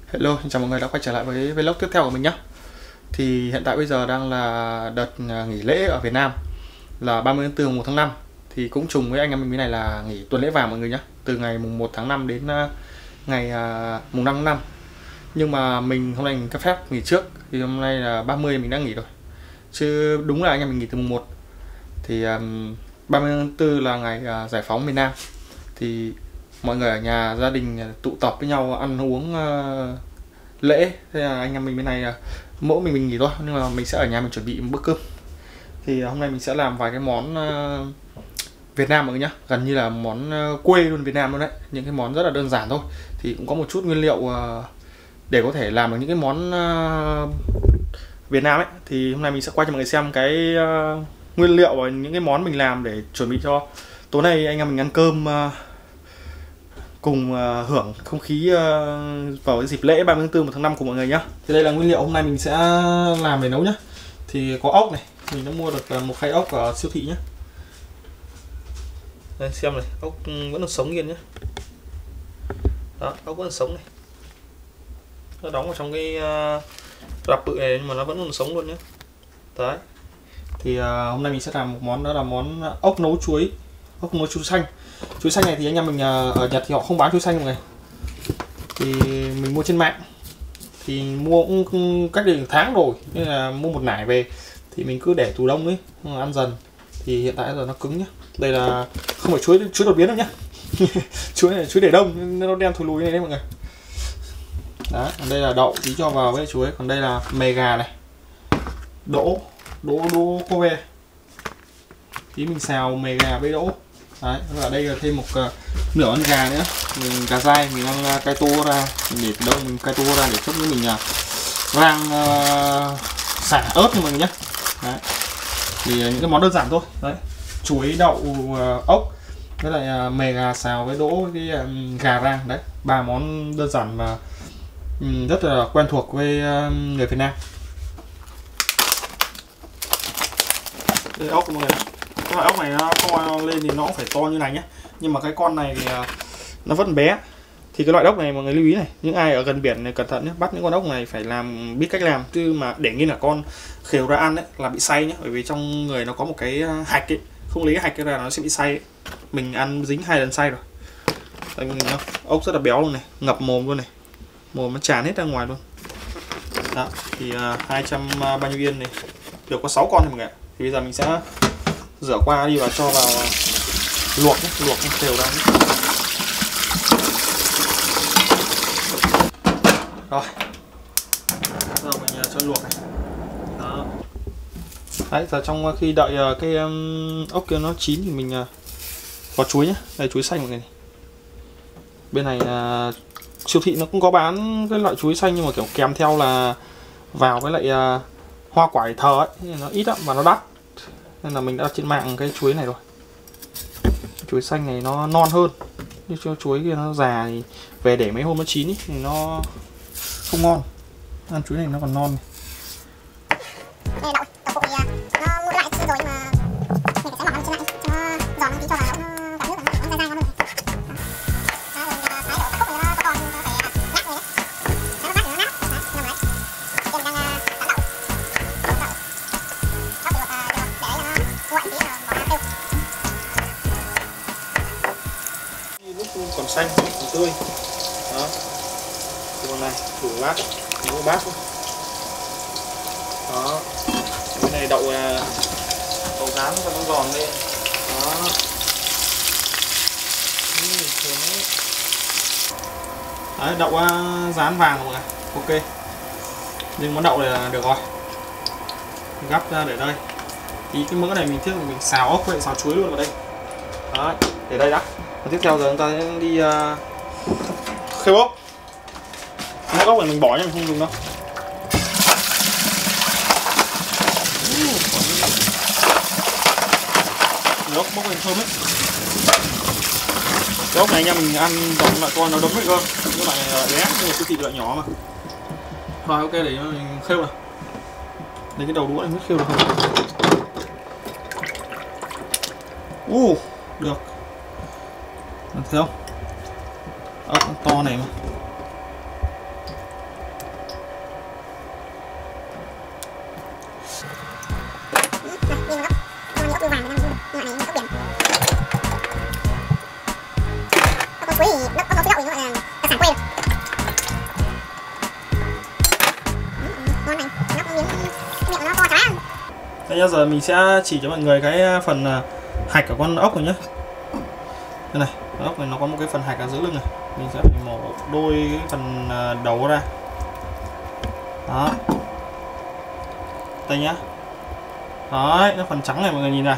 Hello, xin chào mọi người đã quay trở lại với vlog tiếp theo của mình nhé. Thì hiện tại bây giờ đang là đợt nghỉ lễ ở Việt Nam là 30 tháng 4 1 tháng 5. Thì cũng trùng với anh em mình cái này là nghỉ tuần lễ vàng mọi người nhé. Từ ngày mùng 1 tháng 5 đến ngày mùng 5 tháng 5. Nhưng mà mình hôm nay mình cấp phép nghỉ trước. Thì hôm nay là 30 mình đã nghỉ rồi. Chứ đúng là anh em mình nghỉ từ mùng 1. Thì 30 tháng 4 là ngày giải phóng miền Nam. Thì mọi người ở nhà gia đình tụ tập với nhau ăn uống lễ. Thế là anh em mình bên này mỗi mình nghỉ thôi, nhưng mà mình sẽ ở nhà mình chuẩn bị một bữa cơm. Thì hôm nay mình sẽ làm vài cái món Việt Nam mọi người nhá, gần như là món quê luôn Việt Nam luôn đấy, những cái món rất là đơn giản thôi. Thì cũng có một chút nguyên liệu để có thể làm được những cái món Việt Nam ấy. Thì hôm nay mình sẽ quay cho mọi người xem cái nguyên liệu và những cái món mình làm để chuẩn bị cho tối nay anh em mình ăn cơm cùng hưởng không khí vào cái dịp lễ 30 tháng 4 1 tháng 5 của mọi người nhá. Thì đây là nguyên liệu hôm nay mình sẽ làm để nấu nhá. Thì có ốc này, mình đã mua được một khay ốc ở siêu thị nhá. Đây xem này, ốc vẫn còn sống nghiền nhá. Đó, ốc vẫn còn sống này. Nó đóng vào trong cái rạp bự này nhưng mà nó vẫn còn sống luôn nhá. Đấy. Thì hôm nay mình sẽ làm một món, đó là món ốc nấu chuối. Ốc nấu chuối xanh. Chuối xanh này thì anh em mình ở Nhật thì họ không bán chuối xanh mọi người. Thì mình mua trên mạng. Thì mua cũng cách đây 1 tháng rồi, nên là mua một nải về thì mình cứ để tủ đông ấy, ăn dần. Thì hiện tại giờ nó cứng nhá. Đây là không phải chuối đột biến đâu nhá. Chuối này chuối để đông nó đen thùi lùi này đấy mọi người. Đó, đây là đậu tí cho vào với chuối, còn đây là mề gà này. Đỗ cô ve. Tí mình xào mề gà với đỗ. Đấy, và đây là thêm một nửa con gà nữa, mình gà dai mình đang cay tô ra, mình để đông mình cay tô ra để chút nữa mình rang xả ớt cho mọi người nhé. Đấy. Thì những cái món đơn giản thôi. Đấy, chuối đậu ốc với lại mề gà xào với đỗ với cái gà rang. Đấy, 3 món đơn giản và rất là quen thuộc với người Việt Nam. Đây ốc của mọi người. Cái loại ốc này nó to lên thì nó cũng phải to như này nhé, nhưng mà cái con này thì nó vẫn bé. Thì cái loại ốc này mọi người lưu ý này, những ai ở gần biển này cẩn thận nhé, bắt những con ốc này phải biết cách làm, chứ mà để nghiêng là con khều ra ăn đấy là bị say nhé, bởi vì trong người nó có một cái hạch ấy, không lấy cái hạch ra nó sẽ bị say ấy. Mình ăn dính 2 lần say rồi. Đây mọi người nhá, ốc rất là béo luôn này, ngập mồm luôn này, mồm nó tràn hết ra ngoài luôn. Đó, thì 200 bao nhiêu yên này, được có 6 con này mọi người. Thì bây giờ mình sẽ rửa qua đi và cho vào luộc nhé, luộc đều ra nhé. Rồi, giờ mình cho luộc này. Đó. Đấy, giờ trong khi đợi cái ốc kia nó chín thì mình có chuối nhé. Đây chuối xanh mọi người này. Bên này siêu thị nó cũng có bán cái loại chuối xanh nhưng mà kiểu kèm theo là vào với lại hoa quả thờ ấy, nó ít lắm và nó đắt. Nên là mình đã trên mạng cái chuối này rồi. Chuối xanh này nó non hơn, như cho chuối kia nó già thì về để mấy hôm nó chín ý, thì nó không ngon. Ăn chuối này nó còn non này. Đây đậu phụ thì nó mua lại rồi nhưng mà mình phải xé mỏng lên trên lại cho nó giòn tí cho vào nó cả nước nó dai dai ngon hơn. Còn xanh, còn tươi. Đó. Còn này, đủ bát, một bát thôi. Đó. Cái này đậu rán cho nó giòn lên. Đó. Đấy, đậu rán vàng mọi người. Ok. Nhưng món đậu này là được rồi. Gắp ra để đây. Thì cái mỡ này mình trước mình xào ốc với xào chuối luôn vào đây. Đấy, để đây đã. Tiếp theo giờ chúng ta sẽ đi khêu ốc. Cái ốc này mình bỏ nhá, mình không dùng đâu. Ốc bốc lên thơm ấy. Cái ốc này nha, mình ăn còn loại con nó đấm hết cơ. Cái loại này bé, nhưng mà siêu thị loại nhỏ mà. Rồi ok, để mình khêu này. Lấy cái đầu đũa này mới khêu được không? Được. Thấy không? Ốc to này mà. Bây giờ mình sẽ chỉ cho mọi người cái phần hạch của con ốc này nhé. Đây này, con ốc này nó có một cái phần hạch ở dưới lưng này, mình sẽ phải mổ đôi cái phần đầu ra. Đó. Đây nhá. Đấy, cái phần trắng này mọi người nhìn này.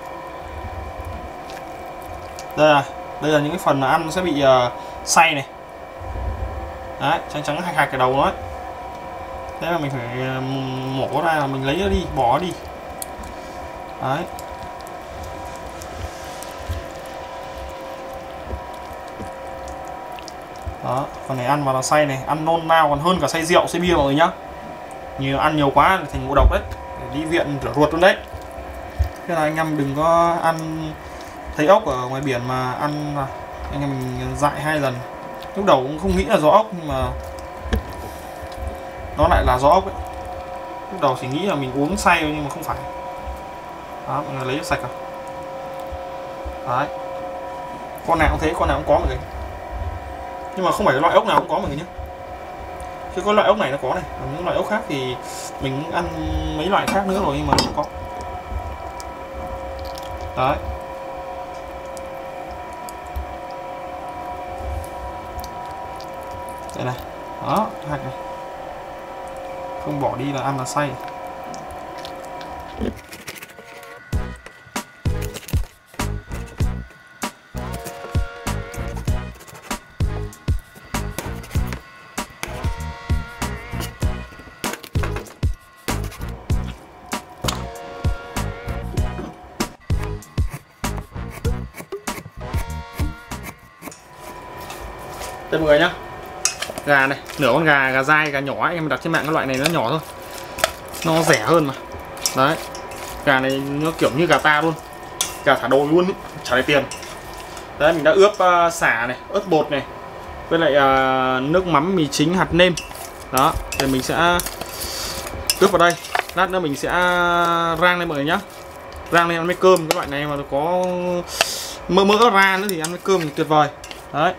Đây là những cái phần mà ăn nó sẽ bị xay này. Đấy, trắng trắng hạch hạch cái đầu nó ấy. Thế là mình phải mổ ra, là mình lấy nó đi, bỏ nó đi. Đấy. Đó, phần này ăn mà là xay này, ăn nôn nao còn hơn cả xay rượu, xay bia mọi người nhá. Như ăn nhiều quá thì thành ngộ độc đấy, để đi viện rửa ruột luôn đấy. Thế là anh em đừng có ăn thấy ốc ở ngoài biển mà ăn, anh em mình dại 2 lần. Lúc đầu cũng không nghĩ là do ốc nhưng mà nó lại là do ốc ấy. Lúc đầu chỉ nghĩ là mình uống say nhưng mà không phải. Đó, mọi người lấy sạch rồi. Đấy. Con nào cũng thế, con nào cũng có mọi người. Nhưng mà không phải loại ốc nào cũng có mọi người nhé. Chứ có loại ốc này nó có này, còn những loại ốc khác thì mình ăn mấy loại khác nữa rồi nhưng mà không có. Đấy. Đây này. Đó, hạch này. Không bỏ đi là ăn là say. Đây mọi người nhá. Gà này, nửa con gà dai, gà nhỏ ấy, em đặt trên mạng cái loại này nó nhỏ thôi. Nó rẻ hơn mà. Đấy. Gà này nó kiểu như gà ta luôn. Gà thả đồi luôn ý, chả lấy tiền. Đấy, mình đã ướp sả này, ớt bột này, với lại nước mắm mì chính hạt nêm. Đó, thì mình sẽ ướp vào đây. Lát nữa mình sẽ rang lên mọi người nhá. Rang lên ăn với cơm, cái loại này mà nó có mỡ ra nữa thì ăn với cơm thì tuyệt vời. Đấy.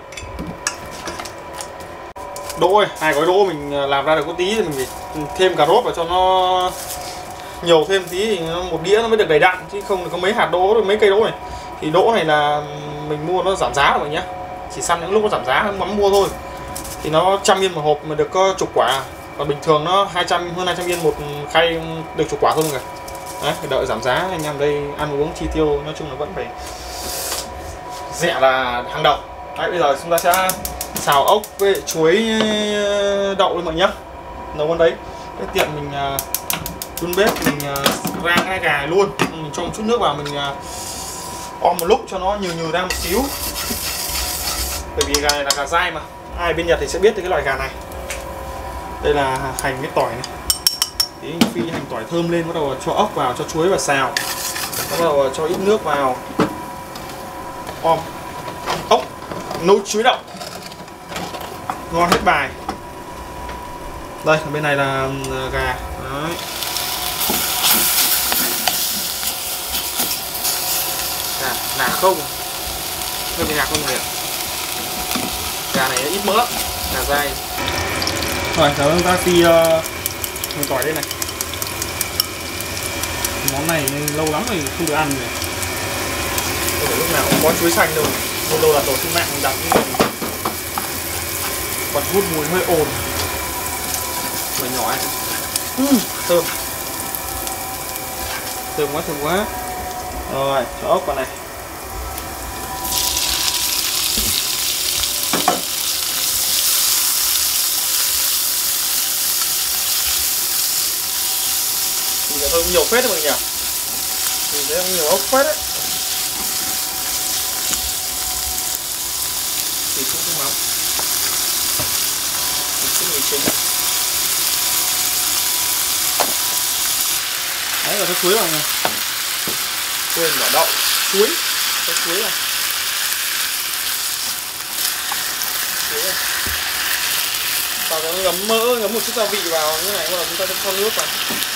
Đỗ này, 2 gói đỗ mình làm ra được có tí thì mình phải thêm cà rốt vào cho nó nhiều thêm tí thì một đĩa nó mới được đầy đặn, chứ không thì có mấy hạt đỗ rồi mấy cây đỗ này. Thì đỗ này là mình mua nó giảm giá rồi nhá. Chỉ săn những lúc nó giảm giá mắm mua thôi. Thì nó 100 yên một hộp mà được có chục quả. Còn bình thường nó hơn 200 yên một khay được chục quả thôi mọi người. Đấy, phải đợi giảm giá, anh em đây ăn uống chi tiêu nói chung là vẫn phải rẻ là hàng đầu. Đấy, bây giờ chúng ta sẽ xào ốc với chuối đậu lên mọi nhá. Nấu con đấy. Cái tiện mình đun bếp, mình rang hai gà luôn, mình cho một chút nước vào, mình om một lúc cho nó nhừ ra một xíu. Bởi vì gà này là gà dai mà. Ai bên Nhật thì sẽ biết cái loại gà này. Đây là hành với tỏi này. Tí phi hành tỏi thơm lên, bắt đầu cho ốc vào, cho chuối vào xào. Bắt đầu cho ít nước vào. Om ốc nấu chuối đậu. Ngon hết bài. Đây, bên này là gà. Đấy. Gà không. Hơi bị gà không nhiều. Gà này ít mỡ, gà dai. Rồi, giờ chúng ta phi hành tỏi đây này. Món này lâu lắm rồi không được ăn rồi. Không phải lúc nào cũng có chuối xanh đâu. Hôm đâu là tổ trên mạng mình đặt như này. Còn hút mùi hơi ồn. Mùi nhỏ ấy. Thơm. Thơm quá, thơm quá. Rồi, cho ốc vào này. Mình thơm nhiều phết đấy mọi người nhỉ. Mình thấy nhiều ốc phết đấy. Thì cũng không lắm. Mì chính. Đấy, rồi cho chuối vào này. Quên bỏ đậu, chuối. Cho chuối vào. Chuối vào. Và nó ngấm mỡ, ngấm một chút gia vị vào như này, bắt đầu chúng ta sẽ cho nước vào.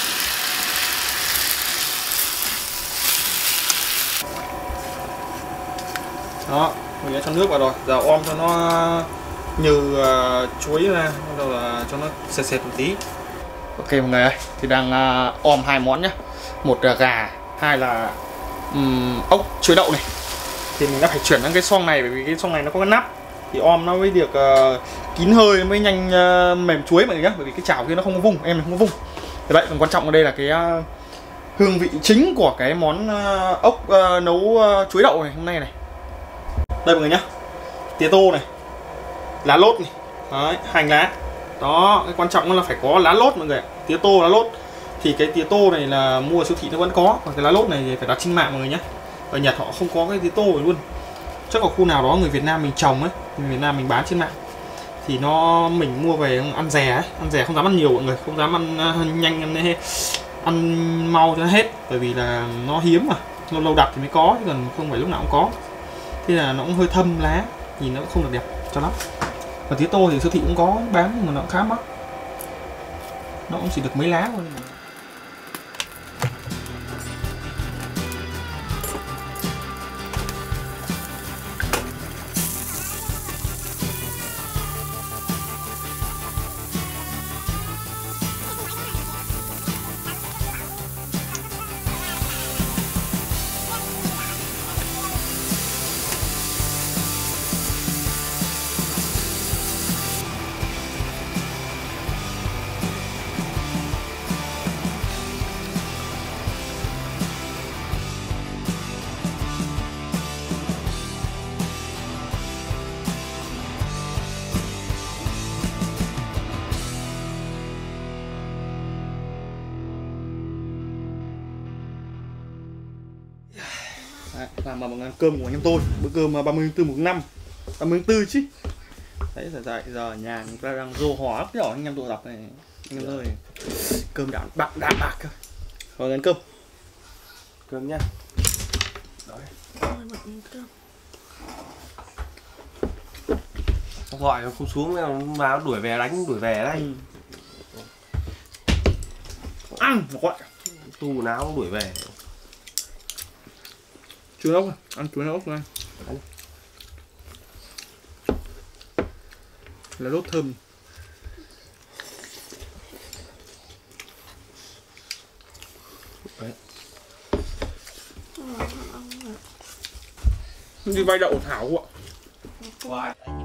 Đó, mình đã cho nước vào rồi. Giờ om cho nó như chuối ra, bắt đầu là cho nó sệt một tí. Ok mọi người ơi, thì đang om 2 món nhá. một là gà, hai là ốc chuối đậu này. Thì mình đã phải chuyển sang cái xoong này, bởi vì cái xoong này nó có cái nắp thì om nó mới được kín hơi, nó mới nhanh mềm chuối mọi người nhá. Bởi vì cái chảo kia nó không có vung, em này không có vung. Thế vậy còn quan trọng ở đây là cái hương vị chính của cái món ốc nấu chuối đậu này hôm nay này. Đây mọi người nhá, tía tô này, lá lốt này, đấy, hành lá. Đó, cái quan trọng là phải có lá lốt mọi người ạ. Tía tô, lá lốt. Thì cái tía tô này là mua ở siêu thị nó vẫn có, còn cái lá lốt này thì phải đặt trên mạng mọi người nhé. Ở Nhật họ không có cái tía tô này luôn. Chắc ở khu nào đó người Việt Nam mình trồng ấy, người Việt Nam mình bán trên mạng. Thì mình mua về ăn rẻ ấy, ăn rẻ không dám ăn nhiều mọi người, không dám ăn nhanh, ăn mau cho hết, bởi vì là nó hiếm mà, lâu lâu đặt thì mới có, chứ còn không phải lúc nào cũng có. Thế là nó cũng hơi thâm lá, nhìn nó cũng không được đẹp cho lắm. Và tía tô thì siêu thị cũng có bán nhưng mà nó cũng khá mắc, nó cũng chỉ được mấy lá thôi. Đấy, làm mà bằng cơm của anh em tôi, bữa cơm 30 tháng 4 một năm, 30 tháng 4 chứ. Đấy, giờ ở nhà người ta đang rô hò ấp nhỏ anh em tụ tập này, anh em ơi. Cơm đạm bạc cơ. Rồi ăn cơm. Cơm nhá. Đấy. Không gọi nó không xuống mà đuổi về đuổi về đấy. Ăn gọi. Tu nào đuổi về. Chuối ốc, ăn chuối ốc này. Là đốt thơm. Đấy. Đi vai đậu thảo ạ.